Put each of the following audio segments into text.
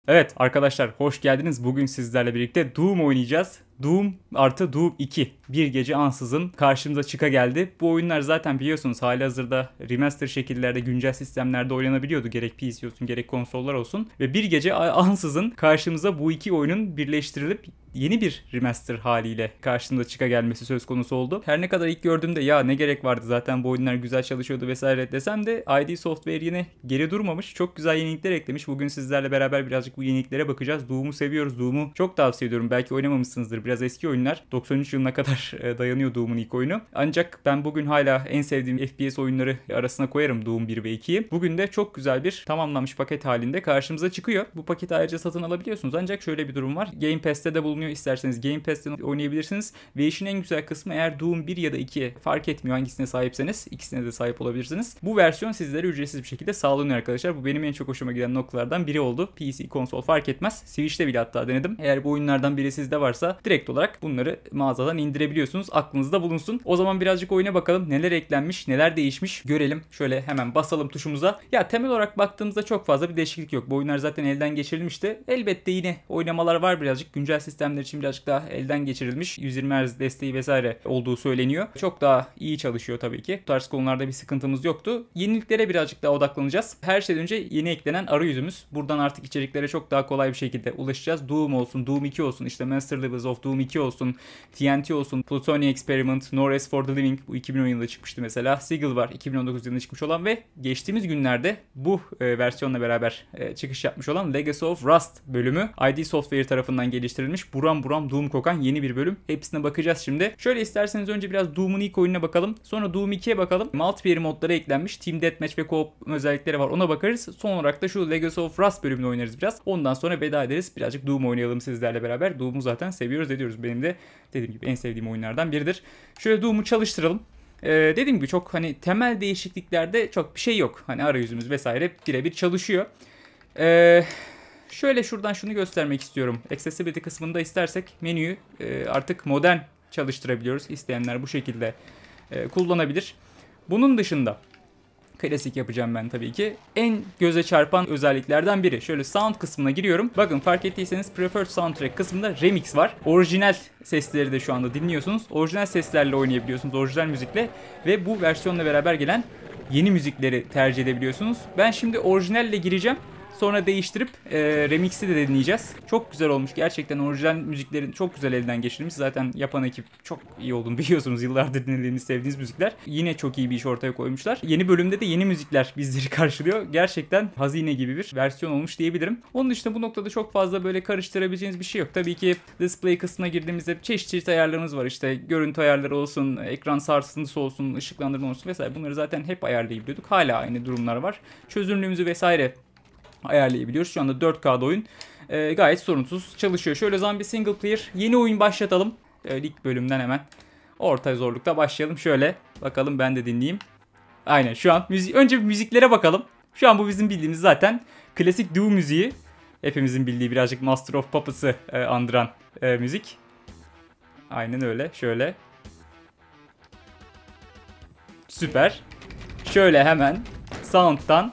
Evet arkadaşlar, hoş geldiniz. Bugün sizlerle birlikte Doom oynayacağız. Doom artı Doom 2. Bir gece ansızın karşımıza çıka geldi. Bu oyunlar zaten biliyorsunuz halihazırda remaster şekillerde, güncel sistemlerde oynanabiliyordu. Gerek PC olsun gerek konsollar olsun. Ve bir gece ansızın karşımıza bu iki oyunun birleştirilip yeni bir remaster haliyle karşımıza çıka gelmesi söz konusu oldu. Her ne kadar ilk gördüğümde ya ne gerek vardı, zaten bu oyunlar güzel çalışıyordu vesaire desem de ID Software yine geri durmamış. Çok güzel yenilikler eklemiş. Bugün sizlerle beraber birazcık bu yeniliklere bakacağız. Doom'u seviyoruz. Doom'u çok tavsiye ediyorum. Belki oynamamışsınızdır. Biraz eski oyunlar. 93 yılına kadar dayanıyor Doom'un ilk oyunu. Ancak ben bugün hala en sevdiğim FPS oyunları arasına koyarım Doom 1 ve 2'yi. Bugün de çok güzel bir tamamlanmış paket halinde karşımıza çıkıyor. Bu paketi ayrıca satın alabiliyorsunuz. Ancak şöyle bir durum var. Game Pass'te de bulunuyor. İsterseniz Game Pass'ten oynayabilirsiniz. Ve işin en güzel kısmı, eğer Doom 1 ya da 2 fark etmiyor hangisine sahipseniz, ikisine de sahip olabilirsiniz. Bu versiyon sizlere ücretsiz bir şekilde sağlanıyor arkadaşlar. Bu benim en çok hoşuma giden noktalardan biri oldu. PC, konsol fark etmez. Switch'te bile hatta denedim. Eğer bu oyunlardan biri sizde varsa direkt olarak bunları mağazadan indirebiliyorsunuz. Aklınızda bulunsun. O zaman birazcık oyuna bakalım. Neler eklenmiş, neler değişmiş görelim. Şöyle hemen basalım tuşumuza. Ya temel olarak baktığımızda çok fazla bir değişiklik yok. Bu oyunlar zaten elden geçirilmişti. Elbette yine oynamalar var birazcık. Güncel sistemler için birazcık daha elden geçirilmiş. 120 Hz desteği vesaire olduğu söyleniyor. Çok daha iyi çalışıyor tabii ki. Bu tarz konularda bir sıkıntımız yoktu. Yeniliklere birazcık daha odaklanacağız. Her şeyden önce yeni eklenen arayüzümüz. Buradan artık içeriklere çok daha kolay bir şekilde ulaşacağız. Doom olsun, Doom 2 olsun, işte Master Levels of Doom 2 olsun, TNT olsun, Plutonian Experiment, No Rest for the Living, bu 2010 yılında çıkmıştı mesela. Sigil var, 2019 yılında çıkmış olan ve geçtiğimiz günlerde bu versiyonla beraber çıkış yapmış olan Legacy of Rust bölümü ID Software tarafından geliştirilmiş. Buram buram Doom kokan yeni bir bölüm. Hepsine bakacağız şimdi. Şöyle isterseniz önce biraz Doom'un ilk oyununa bakalım. Sonra Doom 2'ye bakalım. Multiplayer modları eklenmiş. Team Deathmatch ve Co-op özellikleri var. Ona bakarız. Son olarak da şu Legacy of Rust bölümünü oynarız biraz. Ondan sonra veda ederiz. Birazcık Doom oynayalım sizlerle beraber. Doom'u zaten seviyoruz ediyoruz. Benim de dediğim gibi en sevdiğim oyunlardan biridir. Şöyle Doom'u çalıştıralım. Dediğim gibi çok hani temel değişikliklerde çok bir şey yok. Hani arayüzümüz vesaire birebir çalışıyor. Şöyle şuradan şunu göstermek istiyorum. Accessibility kısmında istersek menüyü artık modern çalıştırabiliyoruz. İsteyenler bu şekilde kullanabilir. Bunun dışında klasik yapacağım ben tabii ki. En göze çarpan özelliklerden biri. Şöyle sound kısmına giriyorum. Bakın fark ettiyseniz Preferred Soundtrack kısmında remix var. Orijinal sesleri de şu anda dinliyorsunuz. Orijinal seslerle oynayabiliyorsunuz. Orijinal müzikle. Ve bu versiyonla beraber gelen yeni müzikleri tercih edebiliyorsunuz. Ben şimdi orijinalle gireceğim. Sonra değiştirip remix'i de dinleyeceğiz. Çok güzel olmuş. Gerçekten orijinal müziklerin çok güzel elden geçirilmiş. Zaten yapan ekip çok iyi olduğunu biliyorsunuz. Yıllardır dinlediğiniz, sevdiğiniz müzikler. Yine çok iyi bir iş ortaya koymuşlar. Yeni bölümde de yeni müzikler bizleri karşılıyor. Gerçekten hazine gibi bir versiyon olmuş diyebilirim. Onun dışında bu noktada çok fazla böyle karıştırabileceğiniz bir şey yok. Tabii ki display kısmına girdiğimizde çeşitli ayarlarımız var. İşte görüntü ayarları olsun, ekran sarsıntısı olsun, ışıklandırma olsun vesaire. Bunları zaten hep ayarlayabiliyorduk. Hala aynı durumlar var. Çözünürlüğümüzü vesaire ayarlayabiliyoruz. Şu anda 4K'da oyun gayet sorunsuz çalışıyor. Şöyle Zombie Single Player yeni oyun başlatalım. İlk bölümden hemen orta zorlukta başlayalım. Şöyle bakalım, ben de dinleyeyim. Aynen, şu an önce bir müziklere bakalım. Şu an bu bizim bildiğimiz zaten klasik Doom müziği. Hepimizin bildiği, birazcık Master of Puppets'ı andıran müzik. Aynen öyle. Şöyle. Süper. Şöyle hemen Sound'dan.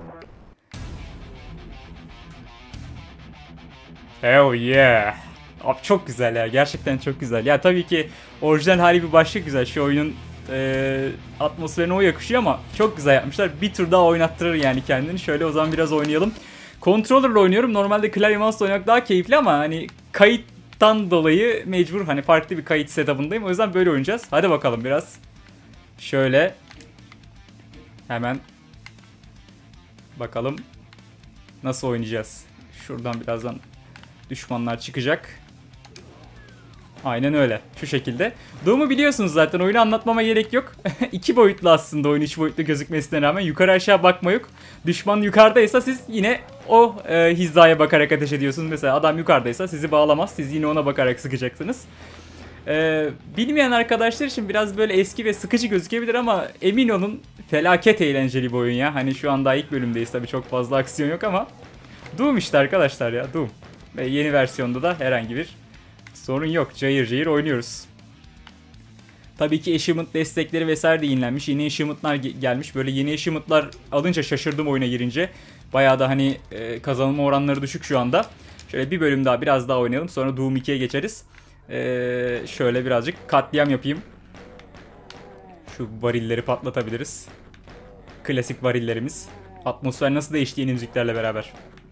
Oh yeah. Abi çok güzel ya. Gerçekten çok güzel. Ya tabii ki orijinal hali bir başka güzel. Şu oyunun atmosferine o yakışıyor ama çok güzel yapmışlar. Bir tur daha oynattırır yani kendini. Şöyle o zaman biraz oynayalım. Controller'la oynuyorum. Normalde klavye mouse oynamak daha keyifli ama hani kayıttan dolayı mecbur, hani farklı bir kayıt setup'ındayım. O yüzden böyle oynayacağız. Hadi bakalım biraz. Şöyle hemen bakalım nasıl oynayacağız. Şuradan birazdan düşmanlar çıkacak. Aynen öyle. Şu şekilde. Doom'u biliyorsunuz zaten. Oyunu anlatmama gerek yok. 2 boyutlu aslında oyun, 3 boyutlu gözükmesine rağmen. Yukarı aşağı bakma yok. Düşman yukarıdaysa siz yine o hizaya bakarak ateş ediyorsunuz. Mesela adam yukarıdaysa sizi bağlamaz. Siz yine ona bakarak sıkacaksınız. Bilmeyen arkadaşlar için biraz böyle eski ve sıkıcı gözükebilir ama emin olun felaket eğlenceli bir oyun ya. Hani şu anda ilk bölümdeyiz tabii, çok fazla aksiyon yok ama Doom işte arkadaşlar ya, Doom. Ve yeni versiyonda da herhangi bir sorun yok. Cayır cayır oynuyoruz. Tabii ki achievement destekleri vesaire de yenilenmiş. Yeni achievement'lar gelmiş. Böyle yeni achievement'lar alınca şaşırdım oyuna girince. Bayağı da hani kazanılma oranları düşük şu anda. Şöyle bir bölüm daha, biraz daha oynayalım. Sonra Doom 2'ye geçeriz. Şöyle birazcık katliam yapayım. Şu varilleri patlatabiliriz. Klasik varillerimiz. Atmosfer nasıl değişti yeni müziklerle beraber.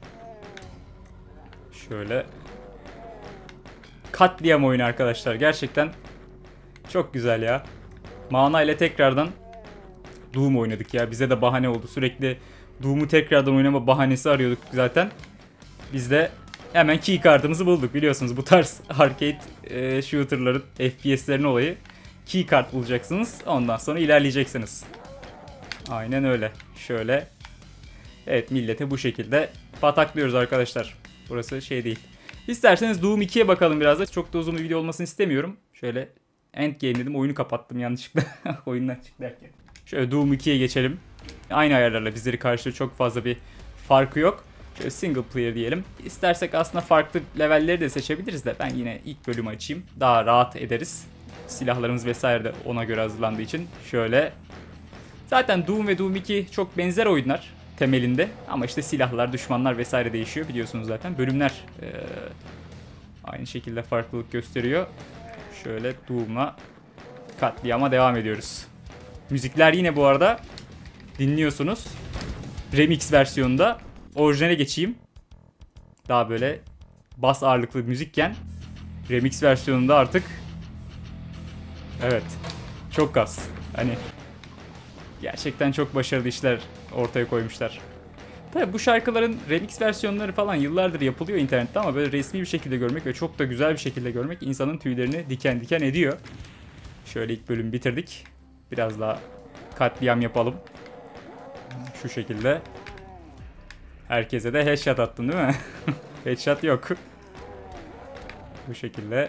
Şöyle. Katliam oyunu arkadaşlar. Gerçekten çok güzel ya. Mana ile tekrardan Doom oynadık ya. Bize de bahane oldu. Sürekli Doom'u tekrardan oynama bahanesi arıyorduk zaten. Biz de hemen key kartımızı bulduk. Biliyorsunuz bu tarz arcade shooter'ların, FPS'lerin olayı. Key kart bulacaksınız. Ondan sonra ilerleyeceksiniz. Aynen öyle. Şöyle. Evet, millete bu şekilde pataklıyoruz arkadaşlar. Burası şey değil. İsterseniz Doom 2'ye bakalım biraz da. Çok da uzun bir video olmasını istemiyorum. Şöyle endgame dedim. Oyunu kapattım yanlışlıkla. Oyundan çık derken. Şöyle Doom 2'ye geçelim. Aynı ayarlarla bizleri karşılıyor. Çok fazla bir farkı yok. Şöyle single player diyelim. İstersek aslında farklı levelleri de seçebiliriz de ben yine ilk bölümü açayım. Daha rahat ederiz. Silahlarımız vesaire de ona göre hazırlandığı için. Şöyle. Zaten Doom ve Doom 2 çok benzer oyunlar temelinde. Ama işte silahlar, düşmanlar vesaire değişiyor biliyorsunuz zaten. Bölümler aynı şekilde farklılık gösteriyor. Şöyle Doom'la katliama devam ediyoruz. Müzikler yine bu arada dinliyorsunuz. Remix versiyonunda. Orijinale geçeyim. Daha böyle bas ağırlıklı müzikken remix versiyonunda artık evet çok gaz. Hani gerçekten çok başarılı işler ortaya koymuşlar. Tabii bu şarkıların remix versiyonları falan yıllardır yapılıyor internette ama böyle resmi bir şekilde görmek ve çok da güzel bir şekilde görmek insanın tüylerini diken diken ediyor. Şöyle ilk bölümü bitirdik. Biraz daha katliam yapalım. Şu şekilde. Herkese de headshot attın değil mi? Headshot yok. Bu şekilde.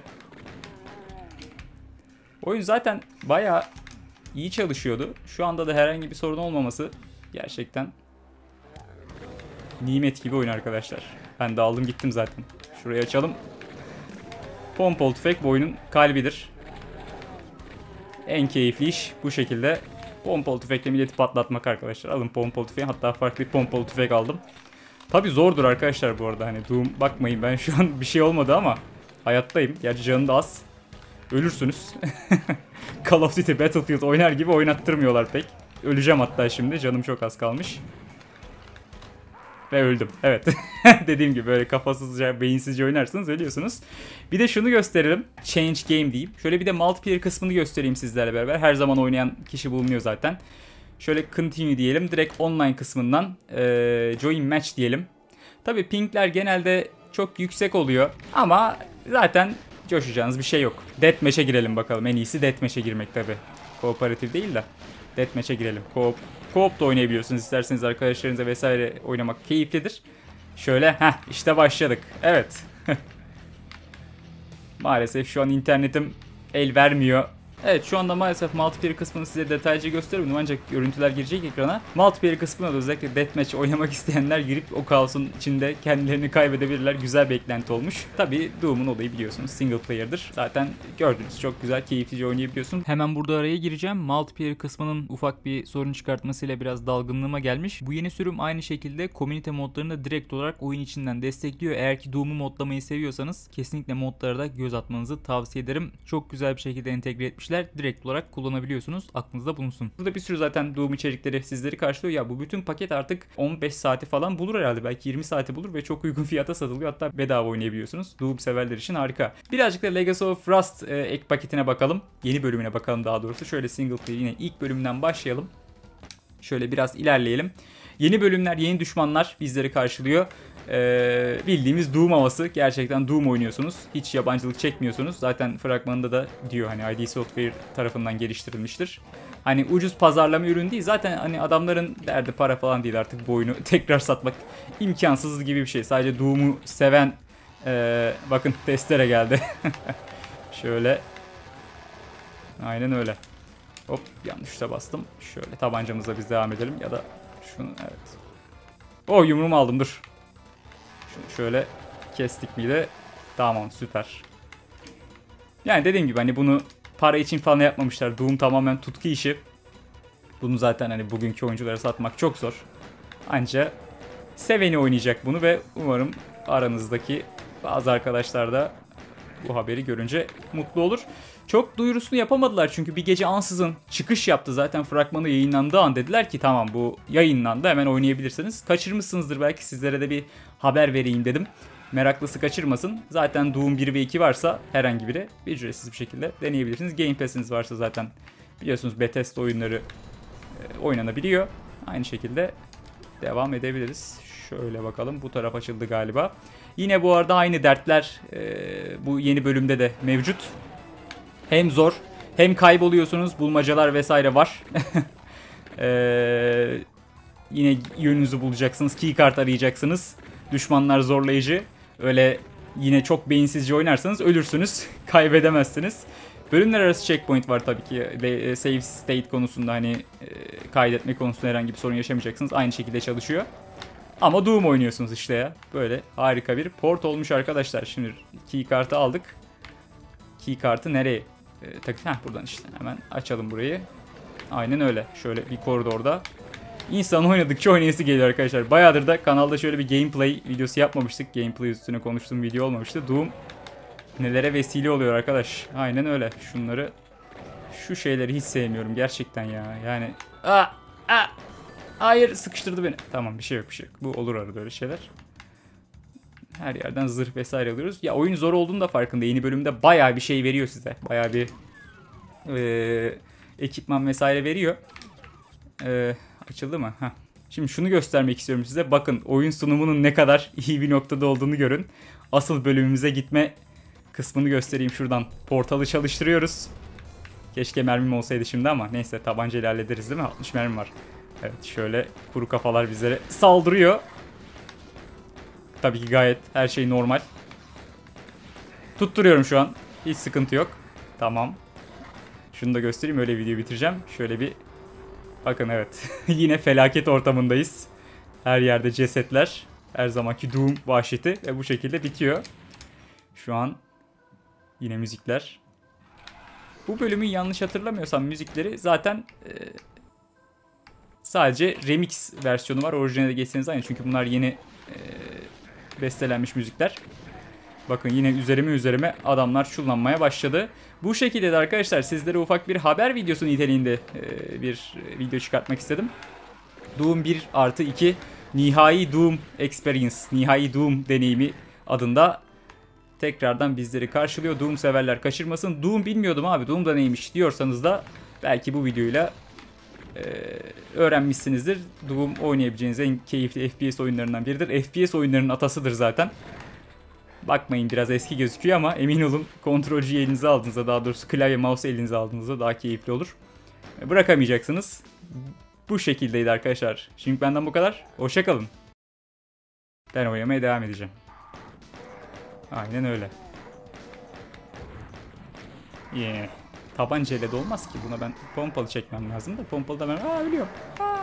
Oyun zaten bayağı iyi çalışıyordu. Şu anda da herhangi bir sorun olmaması gerçekten nimet gibi oyun arkadaşlar. Ben de aldım gittim zaten. Şurayı açalım. Pompalı tüfek bu oyunun kalbidir. En keyifli iş bu şekilde. Pompalı tüfekle milleti patlatmak arkadaşlar. Alın pompalı tüfeği. Hatta farklı bir pompalı tüfek aldım. Tabi zordur arkadaşlar bu arada. Hani Doom bakmayın ben şu an bir şey olmadı ama hayattayım. Gerçi canım da az. Ölürsünüz. Call of Duty Battlefield oynar gibi oynattırmıyorlar pek. Öleceğim hatta şimdi. Canım çok az kalmış. Ve öldüm. Evet. Dediğim gibi böyle kafasızca, beyinsizce oynarsanız ölüyorsunuz. Bir de şunu gösterelim. Change game diyeyim. Şöyle bir de multiplayer kısmını göstereyim sizlerle beraber. Her zaman oynayan kişi bulunuyor zaten. Şöyle continue diyelim. Direkt online kısmından join match diyelim. Tabi pingler genelde çok yüksek oluyor. Ama zaten coşacağınız bir şey yok. Deathmatch'e girelim bakalım. En iyisi deathmatch'e girmek tabi. Kooperatif değil de. Deathmatch'e girelim. Co-op da oynayabiliyorsunuz. İsterseniz arkadaşlarınızla vesaire oynamak keyiflidir. Şöyle işte başladık. Evet. Maalesef şu an internetim el vermiyor. Evet şu anda maalesef multiplayer kısmını size detaylıca göstermedim ancak görüntüler girecek ekrana. Multiplayer kısmına da özellikle deathmatch oynamak isteyenler girip o kaosun içinde kendilerini kaybedebilirler. Güzel bir eklenti olmuş. Tabii Doom'un olayı biliyorsunuz single player'dır. Zaten gördünüz çok güzel keyiflice oynayabiliyorsun. Hemen burada araya gireceğim. Multiplayer kısmının ufak bir sorun çıkartmasıyla biraz dalgınlığıma gelmiş. Bu yeni sürüm aynı şekilde komünite modlarını da direkt olarak oyun içinden destekliyor. Eğer ki Doom'u modlamayı seviyorsanız kesinlikle modlara da göz atmanızı tavsiye ederim. Çok güzel bir şekilde entegre etmişler. Direkt olarak kullanabiliyorsunuz. Aklınızda bulunsun. Burada bir sürü zaten Doom içerikleri sizleri karşılıyor. Ya bu bütün paket artık 15 saati falan bulur herhalde. Belki 20 saati bulur ve çok uygun fiyata satılıyor. Hatta bedava oynayabiliyorsunuz. Doom severler için harika. Birazcık da Legacy of Rust ek paketine bakalım. Yeni bölümüne bakalım daha doğrusu. Şöyle single player yine ilk bölümden başlayalım. Şöyle biraz ilerleyelim. Yeni bölümler, yeni düşmanlar bizleri karşılıyor. Bildiğimiz Doom havası. Gerçekten Doom oynuyorsunuz. Hiç yabancılık çekmiyorsunuz. Zaten fragmanında da diyor hani ID Software tarafından geliştirilmiştir. Hani ucuz pazarlama ürün değil. Zaten hani adamların derdi para falan değil artık bu oyunu tekrar satmak imkansız gibi bir şey. Sadece Doom'u seven bakın testere geldi. Şöyle. Aynen öyle. Hop yanlış tuşa bastım. Şöyle tabancamızla biz devam edelim ya da şunu evet. Oh yumruğumu aldım dur. Şöyle kestik miydi? Tamam süper. Yani dediğim gibi hani bunu para için falan yapmamışlar. Doom tamamen tutku işi. Bunu zaten hani bugünkü oyunculara satmak çok zor. Anca seveni oynayacak bunu ve umarım aranızdaki bazı arkadaşlar da bu haberi görünce mutlu olur. Çok duyurusunu yapamadılar çünkü bir gece ansızın çıkış yaptı. Zaten fragmanı yayınlandığı an dediler ki tamam bu yayınlandı, hemen oynayabilirsiniz. Kaçırmışsınızdır, belki sizlere de bir haber vereyim dedim. Meraklısı kaçırmasın. Zaten Doom 1 ve 2 varsa herhangi biri ücretsiz bir şekilde deneyebilirsiniz. Game Pass'iniz varsa zaten biliyorsunuz Bethesda oyunları oynanabiliyor. Aynı şekilde devam edebiliriz. Şöyle bakalım, bu taraf açıldı galiba. Yine bu arada aynı dertler bu yeni bölümde de mevcut. Hem zor hem kayboluyorsunuz, bulmacalar vesaire var. Yine yönünüzü bulacaksınız, keycard arayacaksınız. Düşmanlar zorlayıcı. Öyle yine çok beyinsizce oynarsanız ölürsünüz, kaybedemezsiniz. Bölümler arası checkpoint var tabii ki. Save state konusunda hani kaydetme konusunda herhangi bir sorun yaşamayacaksınız. Aynı şekilde çalışıyor. Ama Doom oynuyorsunuz işte ya. Böyle harika bir port olmuş arkadaşlar. Şimdi keycard'ı aldık. Keycard'ı nereye takacağız? Buradan işte. Hemen açalım burayı. Aynen öyle. Şöyle bir koridorda. İnsan oynadıkça oynayası geliyor arkadaşlar. Bayağıdır da kanalda şöyle bir gameplay videosu yapmamıştık. Gameplay üstüne konuştuğum video olmamıştı. Doom nelere vesile oluyor arkadaş. Aynen öyle. Şunları, şu şeyleri hiç sevmiyorum gerçekten ya. Yani hayır, sıkıştırdı beni. Tamam, bir şey yok, bir şey yok. Bu olur arada öyle şeyler. Her yerden zırh vesaire alıyoruz. Ya oyun zor olduğunu da farkında. Yeni bölümde bayağı bir şey veriyor size. Bayağı bir ekipman vesaire veriyor. Açıldı mı? Heh. Şimdi şunu göstermek istiyorum size. Bakın, oyun sunumunun ne kadar iyi bir noktada olduğunu görün. Asıl bölümümüze gitme kısmını göstereyim şuradan. Portalı çalıştırıyoruz. Keşke mermim olsaydı şimdi ama neyse, tabancayla hallederiz değil mi? 60 mermim var. Evet, şöyle kuru kafalar bizlere saldırıyor. Tabii ki gayet her şey normal. Tutturuyorum şu an. Hiç sıkıntı yok. Tamam. Şunu da göstereyim, öyle video bitireceğim. Şöyle bir bakın, evet. Yine felaket ortamındayız. Her yerde cesetler. Her zamanki Doom vahşeti ve bu şekilde bitiyor. Şu an yine müzikler. Bu bölümün yanlış hatırlamıyorsam müzikleri zaten sadece remix versiyonu var. Orijinale geçseniz aynı, çünkü bunlar yeni bestelenmiş müzikler. Bakın yine üzerime adamlar çullanmaya başladı. Bu şekilde de arkadaşlar sizlere ufak bir haber videosu niteliğinde bir video çıkartmak istedim. Doom 1+2 Nihai Doom Experience, Nihai Doom deneyimi adında tekrardan bizleri karşılıyor. Doom severler kaçırmasın. Doom bilmiyordum abi, Doom da neymiş diyorsanız da belki bu videoyla öğrenmişsinizdir. Doom oynayabileceğiniz en keyifli FPS oyunlarından biridir. FPS oyunlarının atasıdır zaten. Bakmayın, biraz eski gözüküyor ama emin olun kontrolcüyü elinize aldığınızda, daha doğrusu klavye mouse elinize aldığınızda daha keyifli olur. Bırakamayacaksınız. Bu şekildeydi arkadaşlar. Şimdi benden bu kadar. Hoşça kalın. Ben oynamaya devam edeceğim. Aynen öyle. Tabancayla da olmaz ki. Buna ben pompalı çekmem lazım da. Pompalı da ben ölüyorum.